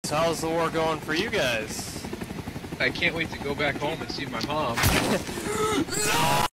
So how's the war going for you guys? I can't wait to go back home and see my mom.